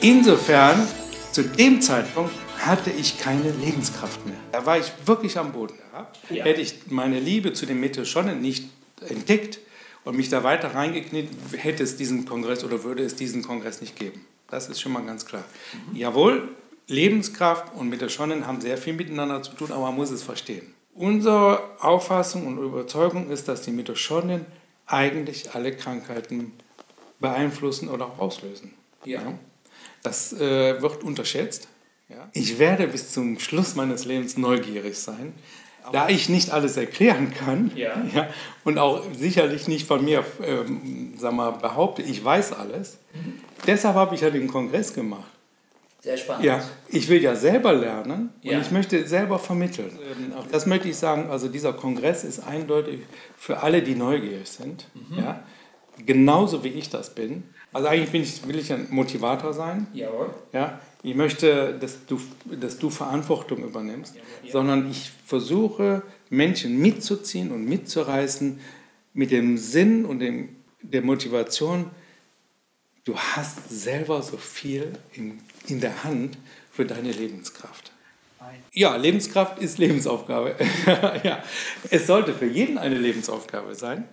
Insofern, zu dem Zeitpunkt hatte ich keine Lebenskraft mehr. Da war ich wirklich am Boden. Ja. Hätte ich meine Liebe zu den Mitochonden nicht entdeckt und mich da weiter reingekniet, hätte es diesen Kongress oder würde es diesen Kongress nicht geben. Das ist schon mal ganz klar. Jawohl, Lebenskraft und Mitochonden haben sehr viel miteinander zu tun, aber man muss es verstehen. Unsere Auffassung und Überzeugung ist, dass die Mitochondrien eigentlich alle Krankheiten beeinflussen oder auch auslösen. Ja. Das wird unterschätzt. Ja. Ich werde bis zum Schluss meines Lebens neugierig sein, da ich nicht alles erklären kann und auch sicherlich nicht von mir behaupte, ich weiß alles. Deshalb habe ich ja den Kongress gemacht. Sehr spannend. Ja, ich will ja selber lernen und ich möchte selber vermitteln. Das möchte ich sagen, also dieser Kongress ist eindeutig für alle, die neugierig sind. Ja, genauso wie ich das bin. Also eigentlich will ich ein Motivator sein. Jawohl. Ja, ich möchte, dass du Verantwortung übernimmst, sondern ich versuche, Menschen mitzuziehen und mitzureißen mit dem Sinn und der Motivation. Du hast selber so viel in der Hand für deine Lebenskraft. Ja, Lebenskraft ist Lebensaufgabe. Ja, es sollte für jeden eine Lebensaufgabe sein,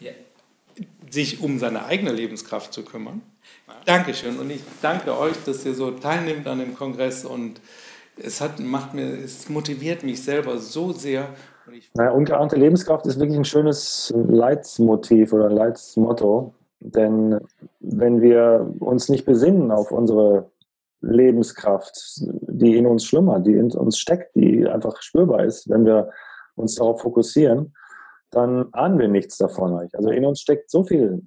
sich um seine eigene Lebenskraft zu kümmern. Dankeschön und ich danke euch, dass ihr so teilnehmt an dem Kongress und es motiviert mich selber so sehr. Ungeahnte Lebenskraft ist wirklich ein schönes Leitmotiv oder ein Leitmotto, denn wenn wir uns nicht besinnen auf unsere Lebenskraft, die in uns schlummert, die in uns steckt, die einfach spürbar ist, wenn wir uns darauf fokussieren, dann ahnen wir nichts davon. Also in uns steckt so viel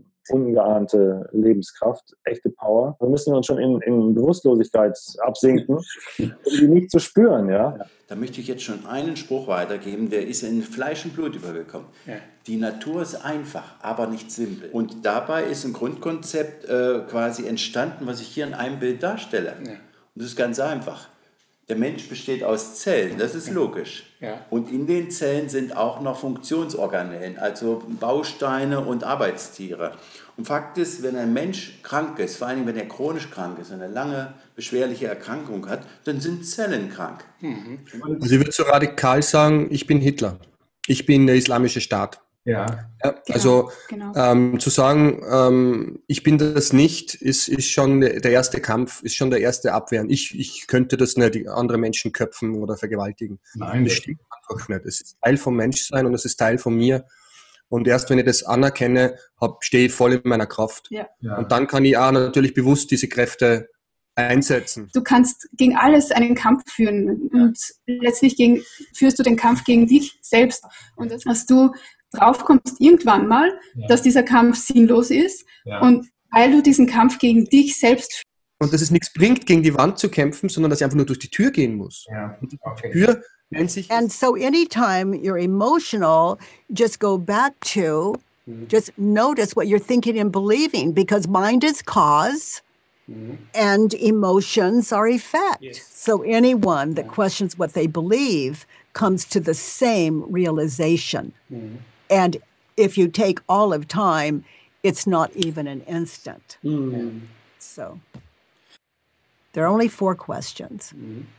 ungeahnte Lebenskraft, echte Power. Wir müssen uns schon in Bewusstlosigkeit absinken, um die nicht zu spüren. Ja? Da möchte ich jetzt schon einen Spruch weitergeben, der ist in Fleisch und Blut übergekommen. Ja. Die Natur ist einfach, aber nicht simpel. Und dabei ist ein Grundkonzept quasi entstanden, was ich hier in einem Bild darstelle. Ja. Und das ist ganz einfach. Der Mensch besteht aus Zellen, das ist logisch. Ja. Und in den Zellen sind auch noch Funktionsorganellen, also Bausteine und Arbeitstiere. Und Fakt ist, wenn ein Mensch krank ist, vor allem wenn er chronisch krank ist, eine lange beschwerliche Erkrankung hat, dann sind Zellen krank. Also ich würde so radikal sagen, ich bin Hitler. Ich bin der Islamische Staat. Ja. Also zu sagen, ich bin das nicht, ist schon der erste Kampf, ist schon der erste Abwehren. Ich könnte das nicht, andere Menschen köpfen oder vergewaltigen. Nein, das stimmt einfach nicht. Es ist Teil vom Menschsein und es ist Teil von mir. Und erst wenn ich das anerkenne, stehe ich voll in meiner Kraft. Ja. Und dann kann ich auch natürlich bewusst diese Kräfte einsetzen. Du kannst gegen alles einen Kampf führen und letztlich führst du den Kampf gegen dich selbst. Und das, was du drauf kommst irgendwann mal, dass dieser Kampf sinnlos ist und weil du diesen Kampf gegen dich selbst führst. Und dass es nichts bringt, gegen die Wand zu kämpfen, sondern dass ich einfach nur durch die Tür gehen muss. Ja. Okay. Die Tür nennt sich... And so anytime you're emotional, just go back to, just notice what you're thinking and believing, because mind is cause and emotions are effect. Yes. So anyone that questions what they believe comes to the same realization. And if you take all of time, it's not even an instant. So there are only 4 questions.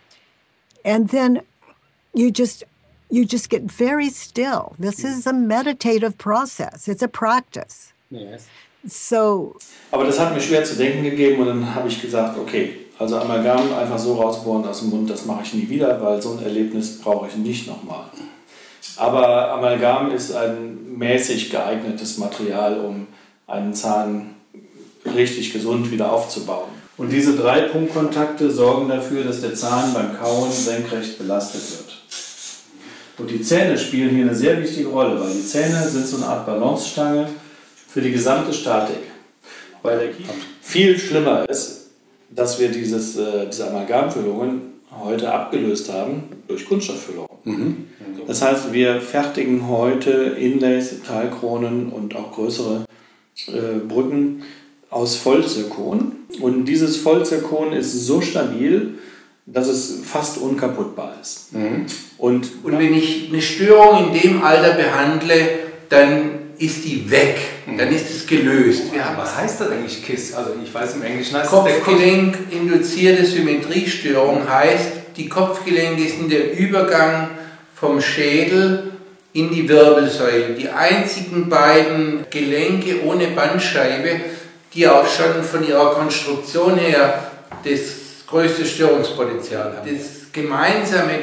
And then you just get very still. This is a meditative process. It's a practice. Yes. So. Aber das hat mir schwer zu denken gegeben und dann habe ich gesagt, okay, also Amalgam einfach so rausbohren aus dem Mund, das mache ich nie wieder, weil so ein Erlebnis brauche ich nicht nochmal. Aber Amalgam ist ein mäßig geeignetes Material, um einen Zahn richtig gesund wieder aufzubauen. Und diese 3 Punktkontakte sorgen dafür, dass der Zahn beim Kauen senkrecht belastet wird. Und die Zähne spielen hier eine sehr wichtige Rolle, weil die Zähne sind so eine Art Balancestange für die gesamte Statik. Weil der Kiefer viel schlimmer ist, dass wir diese Amalgamfüllungen heute abgelöst haben durch Kunststofffüllungen. Das heißt, wir fertigen heute Inlays, Teilkronen und auch größere Brücken aus Vollzirkon. Und dieses Vollzirkon ist so stabil, dass es fast unkaputtbar ist. Und wenn ich eine Störung in dem Alter behandle, dann ist die weg, dann ist es gelöst. Was heißt das eigentlich KISS? Also ich weiß im Englischen heißt Kopfgelenk-induzierte Symmetriestörung heißt, die Kopfgelenke sind der Übergang vom Schädel in die Wirbelsäule. Die einzigen beiden Gelenke ohne Bandscheibe, die auch schon von ihrer Konstruktion her das größte Störungspotenzial haben. Das Gemeinsame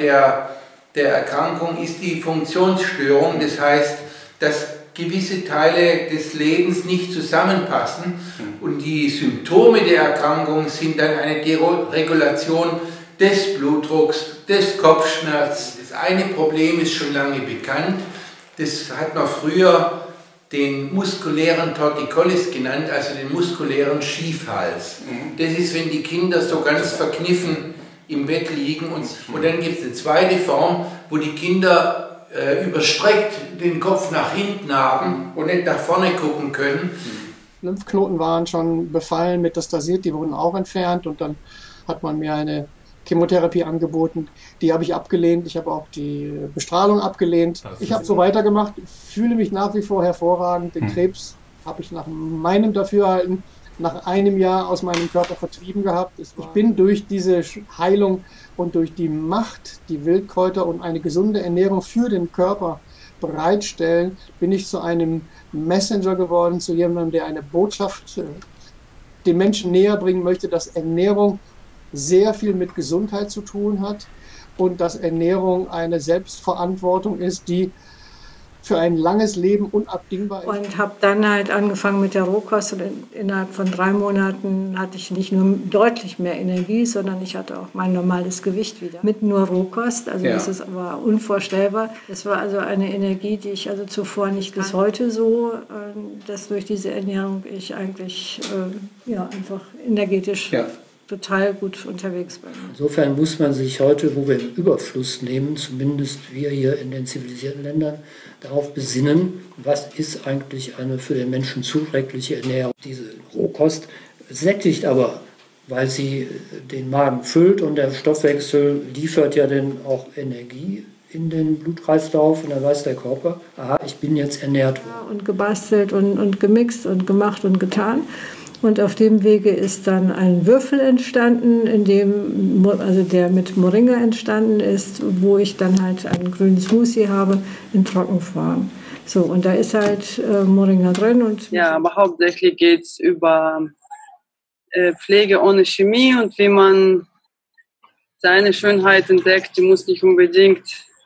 der Erkrankung ist die Funktionsstörung, das heißt, dass gewisse Teile des Lebens nicht zusammenpassen und die Symptome der Erkrankung sind dann eine Deregulation des Blutdrucks, des Kopfschmerzes. Das eine Problem ist schon lange bekannt, das hat man früher den muskulären Torticollis genannt, also den muskulären Schiefhals. Das ist, wenn die Kinder so ganz verkniffen im Bett liegen und dann gibt es eine zweite Form, wo die Kinder überstreckt den Kopf nach hinten haben und nicht nach vorne gucken können. Lymphknoten waren schon befallen, metastasiert, die wurden auch entfernt und dann hat man mir eine Chemotherapie angeboten. Die habe ich abgelehnt, ich habe auch die Bestrahlung abgelehnt. Ich habe so weitergemacht, fühle mich nach wie vor hervorragend. Den Krebs habe ich nach meinem Dafürhalten nach einem Jahr aus meinem Körper vertrieben gehabt. Ich bin durch diese Heilung und durch die Macht, die Wildkräuter und eine gesunde Ernährung für den Körper bereitstellen, bin ich zu einem Messenger geworden, zu jemandem, der eine Botschaft den Menschen näher bringen möchte, dass Ernährung sehr viel mit Gesundheit zu tun hat und dass Ernährung eine Selbstverantwortung ist, die für ein langes Leben unabdingbar ist. Und habe dann halt angefangen mit der Rohkost und innerhalb von 3 Monaten hatte ich nicht nur deutlich mehr Energie, sondern ich hatte auch mein normales Gewicht wieder. Mit nur Rohkost, also das ist aber unvorstellbar. Das war also eine Energie, die ich also zuvor nicht bis heute so, dass durch diese Ernährung ich eigentlich einfach energetisch total gut unterwegs bin. Insofern muss man sich heute, wo wir im Überfluss nehmen, zumindest wir hier in den zivilisierten Ländern, darauf besinnen, was ist eigentlich eine für den Menschen zuträgliche Ernährung. Diese Rohkost sättigt aber, weil sie den Magen füllt und der Stoffwechsel liefert ja dann auch Energie in den Blutkreislauf und dann weiß der Körper, aha, ich bin jetzt ernährt worden. Und gebastelt und gemixt und gemacht und getan. Und auf dem Wege ist dann ein Würfel entstanden, der mit Moringa entstanden ist, wo ich dann halt einen grünen Smoothie habe in Trockenform. So, und da ist halt Moringa drin. Ja, aber hauptsächlich geht es über Pflege ohne Chemie und wie man seine Schönheit entdeckt. Die muss nicht unbedingt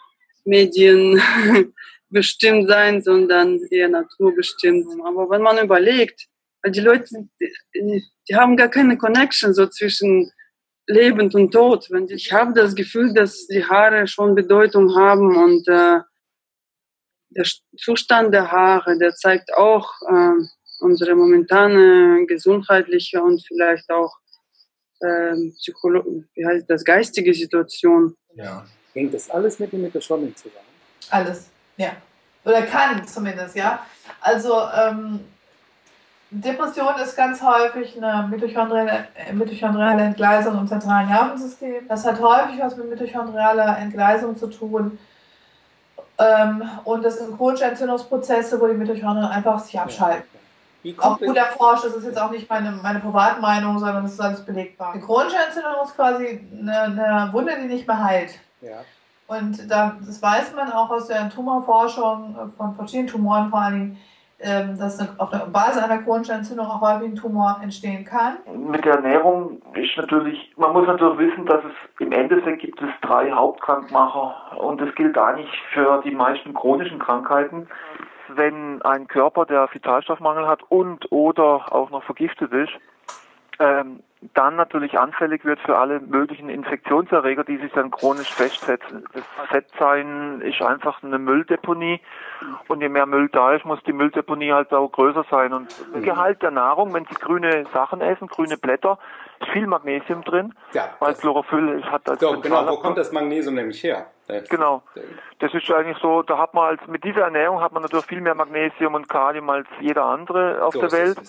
medienbestimmt sein, sondern eher naturbestimmt. Aber wenn man überlegt, weil die Leute, die haben gar keine Connection so zwischen lebend und tot. Ich habe das Gefühl, dass die Haare schon Bedeutung haben und der Zustand der Haare, der zeigt auch unsere momentane gesundheitliche und vielleicht auch geistige Situation. Ja. Hängt das alles mit dem Mitochondrien zusammen? Alles, ja. Oder kann zumindest, ja. Also Depression ist ganz häufig eine mitochondriale Entgleisung im zentralen Nervensystem. Das hat häufig was mit mitochondrialer Entgleisung zu tun. Und das sind chronische Entzündungsprozesse, wo die Mitochondrien einfach sich abschalten. Auch gut erforscht, das ist jetzt auch nicht meine Privatmeinung, sondern das ist alles belegbar. Eine chronische Entzündung ist quasi eine Wunde, die nicht mehr heilt. Ja. Und das weiß man auch aus der Tumorforschung von verschiedenen Tumoren vor allen Dingen, dass auf der Basis einer chronischen Entzündung auch häufig ein Tumor entstehen kann. Mit der Ernährung ist natürlich, man muss natürlich wissen, dass es im Endeffekt gibt es 3 Hauptkrankmacher und das gilt eigentlich für die meisten chronischen Krankheiten. Wenn ein Körper, der Vitalstoffmangel hat und oder auch noch vergiftet ist, dann natürlich anfällig wird für alle möglichen Infektionserreger, die sich dann chronisch festsetzen. Das Fettsein ist einfach eine Mülldeponie und je mehr Müll da ist, muss die Mülldeponie halt auch größer sein. Und Gehalt der Nahrung, wenn Sie grüne Sachen essen, grüne Blätter, ist viel Magnesium drin, weil Chlorophyll hat als genau, wo kommt das Magnesium nämlich her? Genau, das ist eigentlich so, da hat man mit dieser Ernährung hat man natürlich viel mehr Magnesium und Kalium als jeder andere auf der Welt.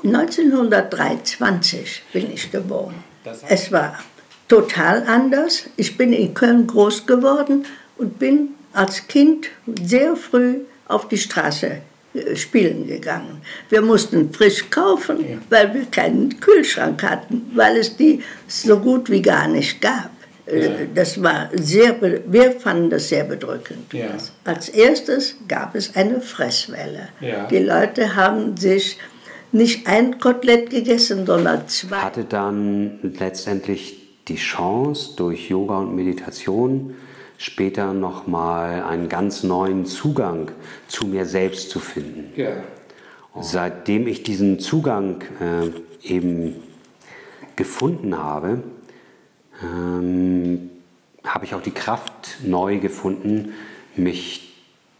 1923 bin ich geboren. Es war total anders. Ich bin in Köln groß geworden und bin als Kind sehr früh auf die Straße spielen gegangen. Wir mussten frisch kaufen, weil wir keinen Kühlschrank hatten, weil es die so gut wie gar nicht gab. Das war wir fanden das sehr bedrückend. Ja. Als erstes gab es eine Fresswelle. Ja. Die Leute haben sich nicht ein Kotelett gegessen, sondern 2. Ich hatte dann letztendlich die Chance, durch Yoga und Meditation später nochmal einen ganz neuen Zugang zu mir selbst zu finden. Ja. Seitdem ich diesen Zugang eben gefunden habe, habe ich auch die Kraft neu gefunden, mich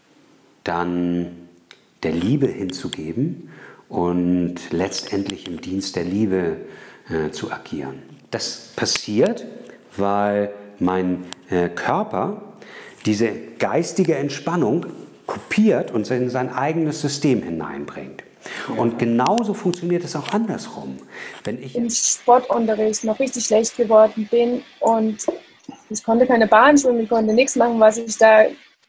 dann der Liebe hinzugeben und letztendlich im Dienst der Liebe zu agieren. Das passiert, weil mein Körper diese geistige Entspannung kopiert und in sein eigenes System hineinbringt. Und genauso funktioniert es auch andersrum. Wenn ich im Sportunterricht noch richtig schlecht geworden bin und ich konnte keine Bahn schwimmen, ich konnte nichts machen, was ich da,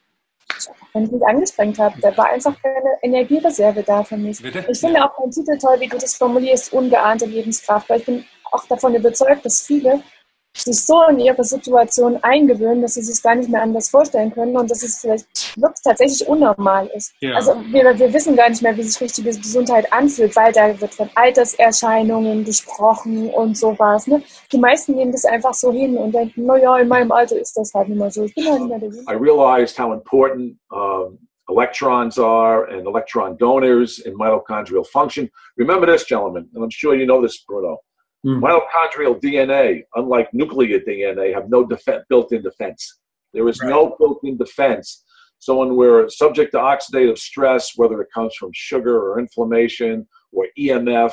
wenn ich mich angestrengt habe, da war einfach keine Energiereserve da für mich. Bitte? Ich finde auch deinen Titel toll, wie du das formulierst, ungeahnte Lebenskraft, weil ich bin auch davon überzeugt, dass viele sich so in ihre Situation eingewöhnen, dass sie sich gar nicht mehr anders vorstellen können und dass es vielleicht wirklich tatsächlich unnormal ist. Ja. Also wir wissen gar nicht mehr, wie sich richtige Gesundheit anfühlt, weil da wird von Alterserscheinungen gesprochen und sowas. Ne? Die meisten nehmen das einfach so hin und denken, naja, in meinem Alter ist das halt nicht mehr so. Ich bin halt nicht mehr der Jüngste. I realized how important electrons are and electron donors in mitochondrial function. Remember this, gentlemen, and I'm sure you know this, Bruno. Mitochondrial DNA, unlike nuclear DNA, have no built-in defense. There is no built-in defense. So when we're subject to oxidative stress, whether it comes from sugar or inflammation or EMF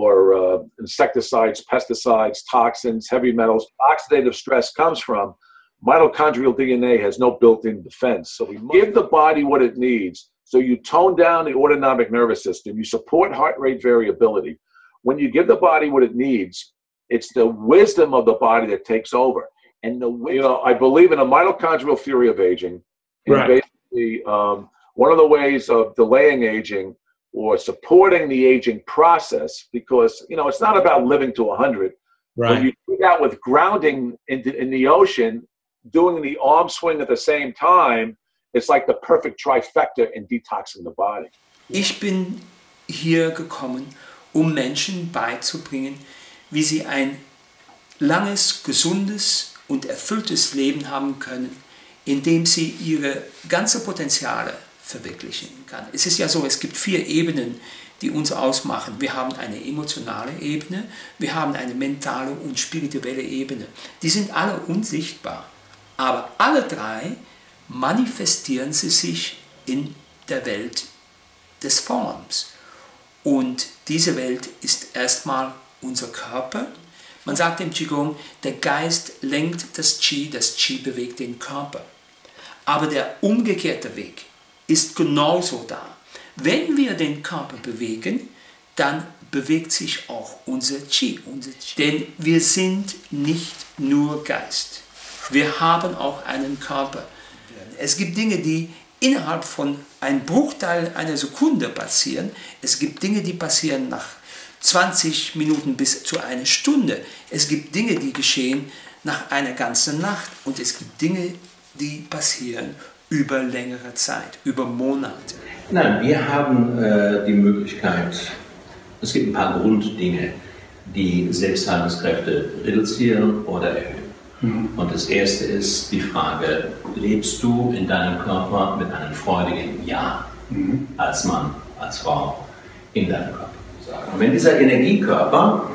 or insecticides, pesticides, toxins, heavy metals, oxidative stress comes from, mitochondrial DNA has no built-in defense. So we give the body what it needs. So you tone down the autonomic nervous system. You support heart rate variability. When you give the body what it needs, it's the wisdom of the body that takes over. And I believe in a mitochondrial theory of aging. And basically, one of the ways of delaying aging or supporting the aging process, because it's not about living to 100. Right. When you do that with grounding in the ocean, doing the arm swing at the same time, it's like the perfect trifecta in detoxing the body. Ich bin hier gekommen, um Menschen beizubringen, wie sie ein langes, gesundes und erfülltes Leben haben können, indem sie ihre ganzen Potenziale verwirklichen können. Es ist ja so, es gibt 4 Ebenen, die uns ausmachen. Wir haben eine emotionale Ebene, wir haben eine mentale und spirituelle Ebene. Die sind alle unsichtbar, aber alle 3 manifestieren sie sich in der Welt des Forms. Und diese Welt ist erstmal unser Körper. Man sagt im Qigong, der Geist lenkt das Qi bewegt den Körper. Aber der umgekehrte Weg ist genauso da. Wenn wir den Körper bewegen, dann bewegt sich auch unser Qi. Denn wir sind nicht nur Geist. Wir haben auch einen Körper. Es gibt Dinge, die innerhalb von einem Bruchteil einer Sekunde passieren. Es gibt Dinge, die passieren nach 20 Minuten bis zu einer Stunde. Es gibt Dinge, die geschehen nach einer ganzen Nacht. Und es gibt Dinge, die passieren über längere Zeit, über Monate. Nein, wir haben die Möglichkeit, es gibt ein paar Grunddinge, die Selbstheilungskräfte reduzieren oder erhöhen. Und das erste ist die Frage, lebst du in deinem Körper mit einem freudigen Ja, als Mann, als Frau, in deinem Körper? Und wenn dieser Energiekörper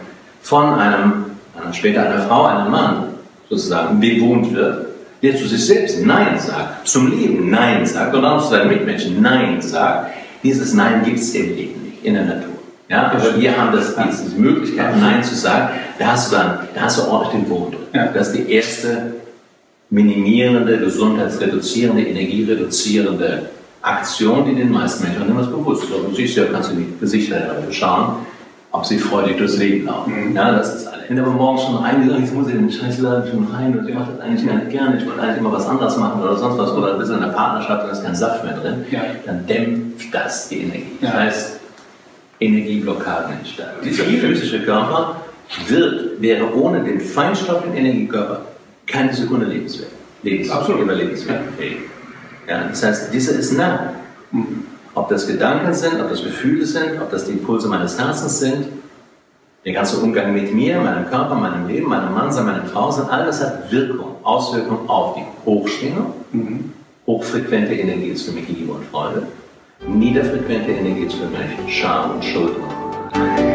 von später einer Frau, einem Mann sozusagen bewohnt wird, der zu sich selbst Nein sagt, zum Leben Nein sagt und auch zu seinen Mitmenschen Nein sagt, dieses Nein gibt es im Leben nicht, in der Natur. Ja, aber wir haben diese Möglichkeit, Nein zu sagen, da hast du ordentlich den Wurm drin. Ja. Das ist die erste minimierende, gesundheitsreduzierende, energiereduzierende Aktion, die den meisten Menschen nicht mehr bewusst ist. Du siehst ja, kannst du in die Gesichter schauen, ob sie freudig durchs Leben laufen. Ja, das ist alles. Wenn aber morgens schon reingegangen, jetzt muss ich in den Scheißladen schon rein und ich mache das eigentlich gar nicht gerne, ich wollte eigentlich immer was anderes machen oder sonst was, oder ein bisschen in der Partnerschaft und da ist kein Saft mehr drin, dann dämpft das die Energie. Das heißt, Energieblockaden entstehen. Dieser physische Körper wäre ohne den feinstofflichen Energiekörper keine Sekunde überlebensfähig. Ja, das heißt, dieser ist nah. Ob das Gedanken sind, ob das Gefühle sind, ob das die Impulse meines Herzens sind, der ganze Umgang mit mir, meinem Körper, meinem Leben, meinem Mann, meiner Frau, all das hat Auswirkungen auf die Hochschwingung. Hochfrequente Energie ist für mich Liebe und Freude. Niederfrequente Energie ist für mich Scham und Schuld.